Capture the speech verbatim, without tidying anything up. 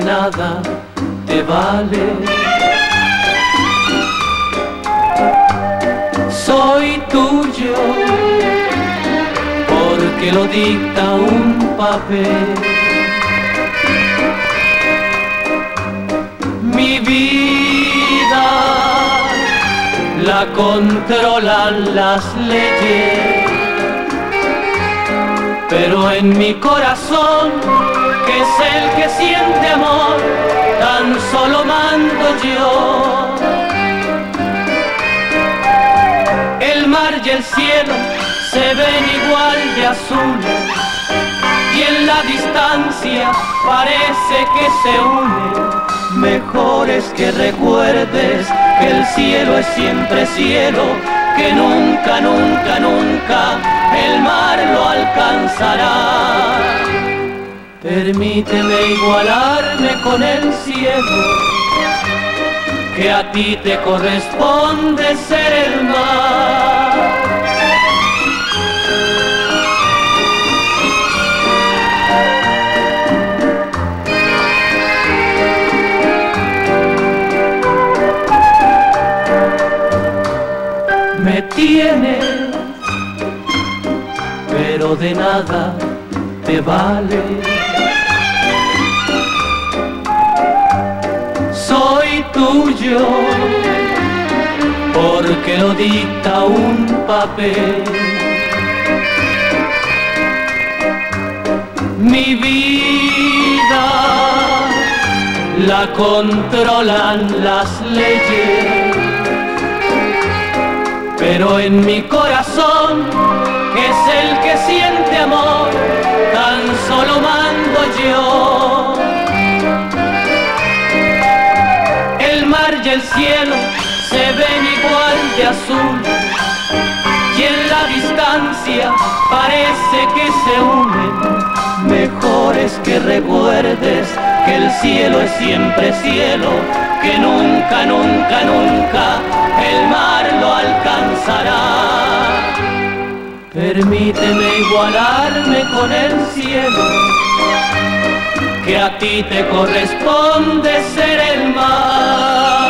nada te vale. Soy tuyo porque lo dicta un papel. Mi vida la controlan las leyes, pero en mi corazón, que es el que siente amor, tan solo mando yo. El mar y el cielo se ven igual de azules, y en la distancia parece que se unen. Mejor es que recuerdes que el cielo es siempre cielo, que nunca, nunca, nunca el mar lo alcanzará. Permíteme igualarme con el cielo, que a ti te corresponde ser el mar. Me tienes, pero de nada te vale. Soy tuyo porque lo dicta un papel. Mi vida la controlan las leyes, pero en mi corazón, que es el que siente amor, tan solo mando yo. El mar y el cielo se ven igual de azul, y en la distancia parece que se unen. Mejor es que recuerdes que el cielo es siempre cielo, que nunca, nunca, nunca el mar lo alcanzará. Permíteme igualarme con el cielo, que a ti te corresponde ser el mar.